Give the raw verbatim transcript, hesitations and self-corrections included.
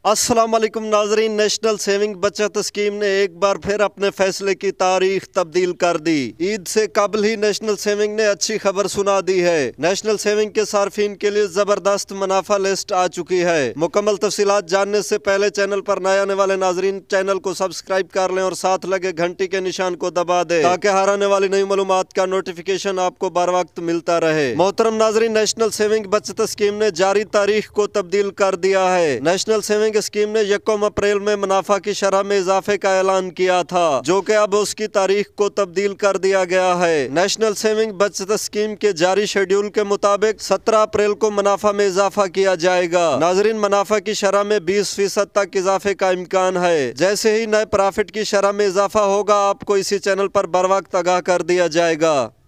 अस्सलाम वालेकुम नाजरीन। नेशनल सेविंग बचत स्कीम ने एक बार फिर अपने फैसले की तारीख तब्दील कर दी। ईद से कबल ही नेशनल सेविंग ने अच्छी खबर सुना दी है। नेशनल सेविंग के सार्फिन के लिए जबरदस्त मुनाफा लिस्ट आ चुकी है। मुकम्मल तफसीलात जानने से पहले चैनल पर नए आने वाले नाजरीन चैनल को सब्सक्राइब कर लें और साथ लगे घंटी के निशान को दबा दे ताकि हर आने वाली नई मालूमात का नोटिफिकेशन आपको बर वक्त मिलता रहे। मोहतरम नाजरीन, नेशनल सेविंग बचत स्कीम ने जारी तारीख को तब्दील कर दिया है। नेशनल सेविंग स्कीम ने यकम अप्रैल में मुनाफा की शरह में इजाफे का ऐलान किया था, जो कि अब उसकी तारीख को तब्दील कर दिया गया है। नेशनल सेविंग बचत स्कीम के जारी शेड्यूल के मुताबिक सत्रह अप्रैल को मुनाफा में इजाफा किया जाएगा। नाजरीन, मुनाफा की शरह में बीस फीसद तक इजाफे का इम्कान है। जैसे ही नए प्रॉफिट की शरह में इजाफा होगा, आपको इसी चैनल पर बर वक्त आगाह कर दिया जाएगा।